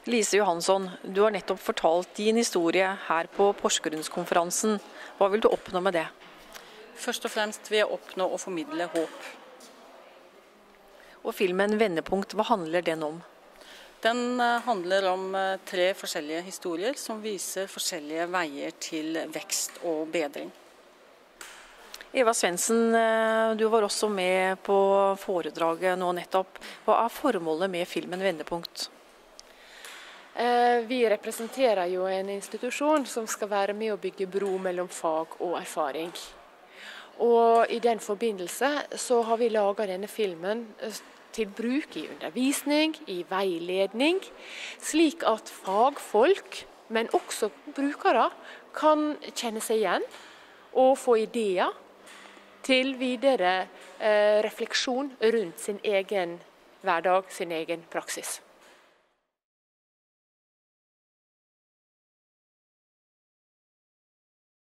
Lise Johansson, du har nettopp fortalt din historie her på Porsgrunnskonferansen. Hva vil du oppnå med det? Først og fremst vil jeg oppnå å formidle håp. Og filmen Vendepunkt, hva handler den om? Den handler om 3 forskjellige historier som viser forskjellige veier til vekst og bedring. Eva Svendsen, du var også med på foredraget nå nettopp. Hva er formålet med filmen Vendepunkt? Vi representerer jo en institusjon som skal være med å bygge bro mellom fag og erfaring. Og i den forbindelse så har vi laget denne filmen til bruk i undervisning, i veiledning, slik at fagfolk, men også brukere, kan kjenne seg igjen og få ideer til videre refleksjon rundt sin egen hverdag, sin egen praksis.